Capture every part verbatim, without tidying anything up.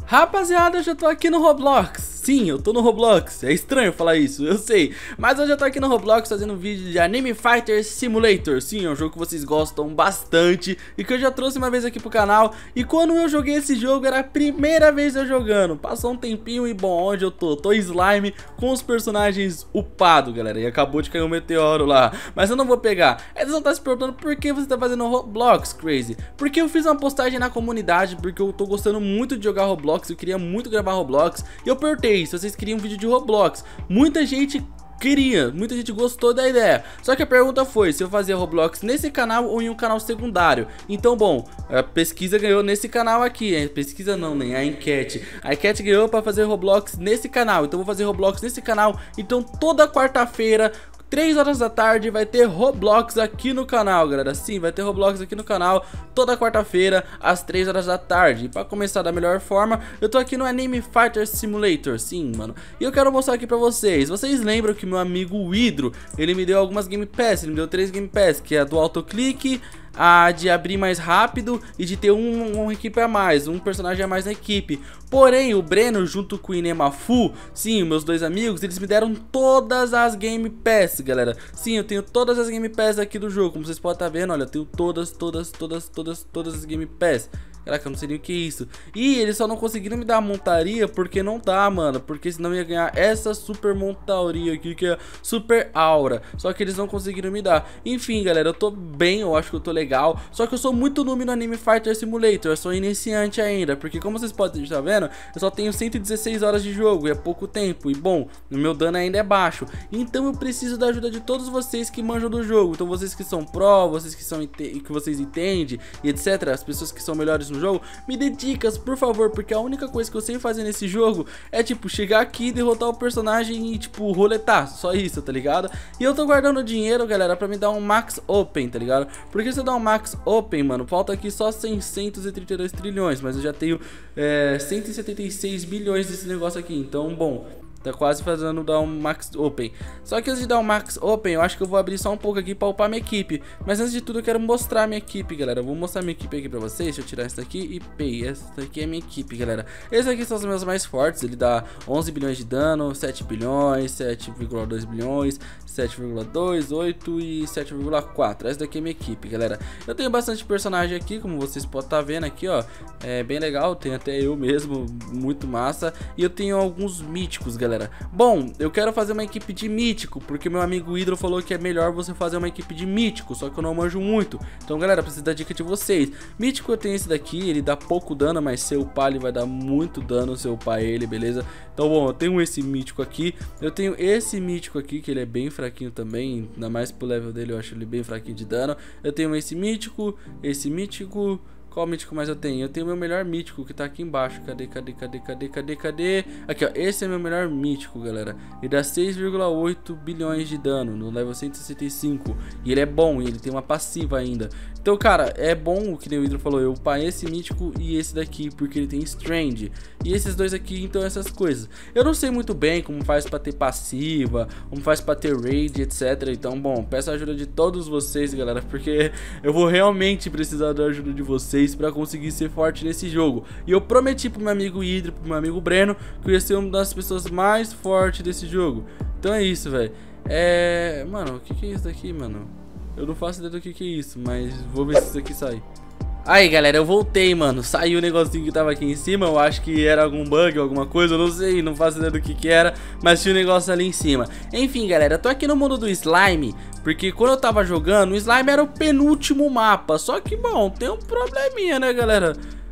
Rapaziada, eu já tô aqui no Roblox. Sim, eu tô no Roblox. É estranho falar isso, eu sei. Mas eu já tô aqui no Roblox fazendo um vídeo de Anime Fighter Simulator. Sim, é um jogo que vocês gostam bastante e que eu já trouxe uma vez aqui pro canal. E quando eu joguei esse jogo, era a primeira vez eu jogando. Passou um tempinho e bom, onde eu tô? Tô slime com os personagens upados, galera. E acabou de cair um meteoro lá. Mas eu não vou pegar. Eles vão estar se perguntando por que você tá fazendo Roblox, Crazy. Porque eu fiz uma postagem na comunidade, porque eu tô gostando muito de jogar Roblox. Eu queria muito gravar Roblox. E eu perguntei se vocês queriam um vídeo de Roblox. Muita gente queria, muita gente gostou da ideia. Só que a pergunta foi se eu fazia Roblox nesse canal ou em um canal secundário. Então, bom, a pesquisa ganhou nesse canal aqui. A pesquisa não, nem a enquete. A enquete ganhou pra fazer Roblox nesse canal. Então, eu vou fazer Roblox nesse canal. Então, toda quarta-feira, três horas da tarde, vai ter Roblox aqui no canal, galera. Sim, vai ter Roblox aqui no canal toda quarta-feira, às três horas da tarde. E pra começar da melhor forma, eu tô aqui no Anime Fighter Simulator. Sim, mano. E eu quero mostrar aqui pra vocês. Vocês lembram que meu amigo Hydro, ele me deu algumas Game Pass. Ele me deu três Game Pass, que é a do autoclique, a de abrir mais rápido e de ter um, uma equipe a mais, um personagem a mais na equipe. Porém, o Breno junto com o Inemafu, sim, meus dois amigos, eles me deram todas as Game Pass, galera. Sim, eu tenho todas as Game Pass aqui do jogo, como vocês podem estar vendo, olha, eu tenho todas, todas, todas, todas, todas as Game Pass. Caraca, eu não sei nem o que é isso. E eles só não conseguiram me dar a montaria porque não dá, mano. Porque senão eu ia ganhar essa super montaria aqui, que é super aura. Só que eles não conseguiram me dar. Enfim, galera, eu tô bem, eu acho que eu tô legal. Só que eu sou muito noob no Anime Fighter Simulator. Eu sou iniciante ainda. Porque como vocês podem estar vendo, eu só tenho cento e dezesseis horas de jogo. E é pouco tempo. E bom, o meu dano ainda é baixo. Então eu preciso da ajuda de todos vocês que manjam do jogo. Então vocês que são pro, vocês que são que vocês entendem e etc. As pessoas que são melhores no jogo, me dê dicas, por favor, porque a única coisa que eu sei fazer nesse jogo é, tipo, chegar aqui, derrotar o personagem e, tipo, roletar, só isso, tá ligado? E eu tô guardando dinheiro, galera, pra me dar um Max Open, tá ligado? Porque se eu dar um Max Open, mano, falta aqui só seiscentos e trinta e dois trilhões, mas eu já tenho é, cento e setenta e seis bilhões desse negócio aqui, então, bom, tá quase fazendo dar um Max Open. Só que antes de dar um Max Open, eu acho que eu vou abrir só um pouco aqui pra upar minha equipe. Mas antes de tudo eu quero mostrar minha equipe, galera. Eu vou mostrar minha equipe aqui pra vocês. Deixa eu tirar essa daqui e pei. Essa daqui é minha equipe, galera. Esses aqui são os meus mais fortes. Ele dá onze bilhões de dano, sete bilhões, sete vírgula dois bilhões, sete vírgula dois, oito e sete vírgula quatro. Essa daqui é minha equipe, galera. Eu tenho bastante personagem aqui, como vocês podem estar vendo aqui, ó. É bem legal, tem até eu mesmo, muito massa. E eu tenho alguns míticos, galera. Bom, eu quero fazer uma equipe de mítico, porque meu amigo Hydro falou que é melhor você fazer uma equipe de mítico, só que eu não manjo muito. Então, galera, preciso da dica de vocês. Mítico eu tenho esse daqui, ele dá pouco dano, mas se eu upar ele vai dar muito dano se eu upar ele, beleza? Então, bom, eu tenho esse mítico aqui, eu tenho esse mítico aqui, que ele é bem fraquinho também, ainda mais pro level dele eu acho ele bem fraquinho de dano. Eu tenho esse mítico, esse mítico... Qual mítico mais eu tenho? Eu tenho o meu melhor mítico que tá aqui embaixo. Cadê, cadê, cadê, cadê, cadê, cadê? Aqui, ó. Esse é meu melhor mítico, galera. Ele dá seis vírgula oito bilhões de dano no level cento e sessenta e cinco. E ele é bom, e ele tem uma passiva ainda. Então, cara, é bom o que o Hydro falou. Eu upar esse mítico e esse daqui, porque ele tem Strange. E esses dois aqui, então, essas coisas. Eu não sei muito bem como faz pra ter passiva, como faz pra ter raid, etcétera. Então, bom, peço a ajuda de todos vocês, galera, porque eu vou realmente precisar da ajuda de vocês pra conseguir ser forte nesse jogo. E eu prometi pro meu amigo Hydro, pro meu amigo Breno, que eu ia ser uma das pessoas mais fortes desse jogo. Então é isso, velho. É... Mano, o que que é isso daqui, mano? Eu não faço ideia do que que é isso, mas vou ver se isso aqui sai. Aí, galera, eu voltei, mano. Saiu o negocinho que tava aqui em cima. Eu acho que era algum bug, alguma coisa. Eu não sei, não faço ideia do que que era. Mas tinha um negócio ali em cima. Enfim, galera, eu tô aqui no mundo do slime, porque quando eu tava jogando, o slime era o penúltimo mapa. Só que, bom, tem um probleminha, né, galera?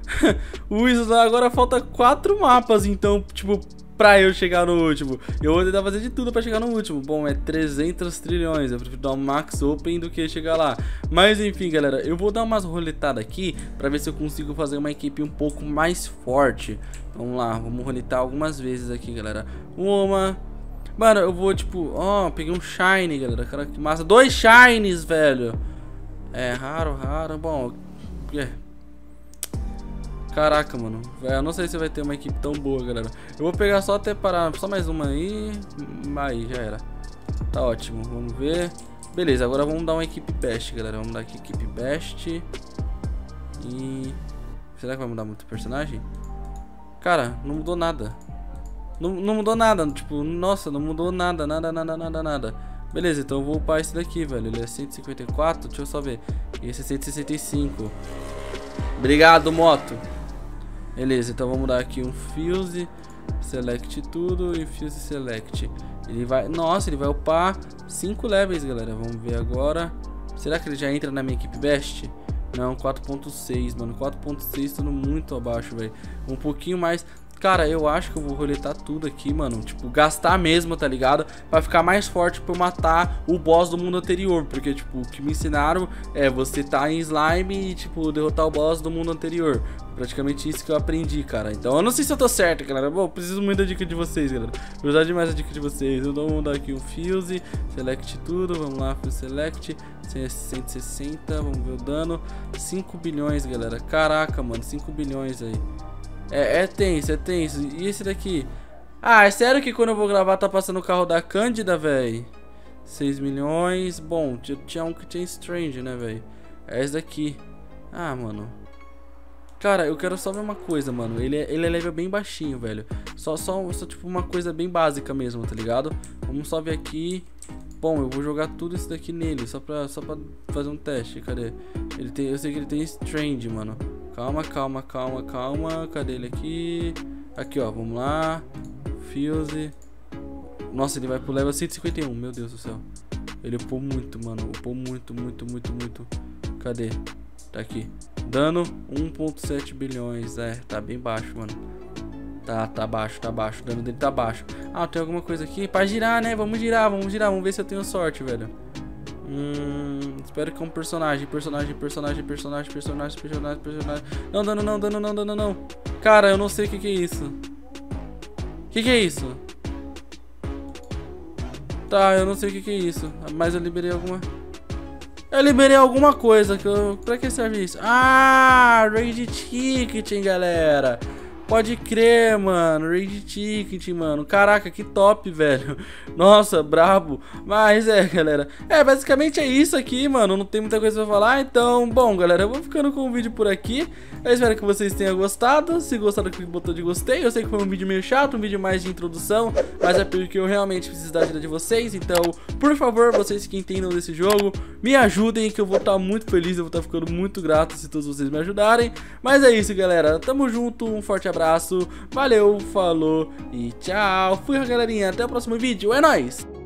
O slime agora falta quatro mapas, então, tipo... pra eu chegar no último. Eu vou tentar fazer de tudo pra chegar no último. Bom, é trezentos trilhões. Eu prefiro dar um Max Open do que chegar lá. Mas enfim, galera, eu vou dar umas roletadas aqui pra ver se eu consigo fazer uma equipe um pouco mais forte. Vamos lá, vamos roletar algumas vezes aqui, galera. Uma... Mano, eu vou tipo... Ó, oh, peguei um Shine, galera. Cara, que massa. Dois Shines, velho. É, raro, raro. Bom... É... Caraca, mano, eu não sei se vai ter uma equipe tão boa, galera. Eu vou pegar só até parar, só mais uma aí. Aí, já era. Tá ótimo, vamos ver. Beleza, agora vamos dar uma equipe best, galera. Vamos dar aqui equipe best. E... Será que vai mudar muito o personagem? Cara, não mudou nada. Não, não mudou nada, tipo, nossa, não mudou nada, nada, nada, nada, nada. Beleza, então eu vou upar esse daqui, velho. Ele é cento e cinquenta e quatro, deixa eu só ver. Esse é cento e sessenta e cinco. Obrigado, moto. Beleza, então vamos dar aqui um Fuse. Select tudo e Fuse Select. Ele vai, nossa, ele vai upar cinco levels, galera. Vamos ver agora. Será que ele já entra na minha equipe best? Não, quatro ponto seis, mano. quatro ponto seis, tudo muito abaixo, velho. Um pouquinho mais. Cara, eu acho que eu vou roletar tudo aqui, mano. Tipo, gastar mesmo, tá ligado? Pra ficar mais forte pra eu matar o boss do mundo anterior. Porque, tipo, o que me ensinaram é você tá em slime e, tipo, derrotar o boss do mundo anterior. Praticamente isso que eu aprendi, cara. Então, eu não sei se eu tô certo, galera. Bom, preciso muito da dica de vocês, galera. Vou usar demais a dica de vocês. Então, vamos dar aqui um Fuse. Select tudo. Vamos lá, Fuse Select. cento e sessenta. Vamos ver o dano. cinco bilhões, galera. Caraca, mano. cinco bilhões aí. É, é tenso, é tenso. E esse daqui? Ah, é sério que quando eu vou gravar tá passando o carro da Cândida, velho? seis milhões. Bom, tinha um que tinha Strange, né, velho? É esse daqui. Ah, mano. Cara, eu quero só ver uma coisa, mano. Ele é, ele é level bem baixinho, velho. Só, só, só, tipo, uma coisa bem básica mesmo, tá ligado? Vamos só ver aqui. Bom, eu vou jogar tudo isso daqui nele, só pra, só pra fazer um teste. Cadê? Ele tem, eu sei que ele tem Strange, mano. Calma, calma, calma, calma. Cadê ele aqui? Aqui, ó, vamos lá. Fuse. Nossa, ele vai pro level cento e cinquenta e um, meu Deus do céu. Ele upou muito, mano. Upou muito, muito, muito, muito. Cadê? Tá aqui. Dano um ponto sete bilhões. É, tá bem baixo, mano. Tá, tá baixo, tá baixo. O dano dele tá baixo. Ah, tem alguma coisa aqui? Pra girar, né? Vamos girar, vamos girar. Vamos ver se eu tenho sorte, velho. Hum, espero que é um personagem, personagem, personagem, personagem, personagem, personagem, personagem. Não, dano, não, dano, não, dano, não. Cara, eu não sei o que que é isso. O que que é isso? Tá, eu não sei o que que é isso. Mas eu liberei alguma... Eu liberei alguma coisa que eu... Pra que serve isso? Ah, Raid Ticket, galera. Pode crer, mano. Raid Ticket, mano. Caraca, que top, velho. Nossa, brabo. Mas é, galera. É, basicamente é isso aqui, mano. Não tem muita coisa pra falar. Então, bom, galera, eu vou ficando com o vídeo por aqui. Eu espero que vocês tenham gostado. Se gostaram, clique no botão de gostei. Eu sei que foi um vídeo meio chato, um vídeo mais de introdução, mas é porque eu realmente preciso da ajuda de vocês. Então, por favor, vocês que entendam desse jogo, me ajudem, que eu vou estar muito feliz. Eu vou estar ficando muito grato se todos vocês me ajudarem. Mas é isso, galera. Tamo junto. Um forte abraço. Valeu, falou e tchau. Fui, galerinha. Até o próximo vídeo. É nóis!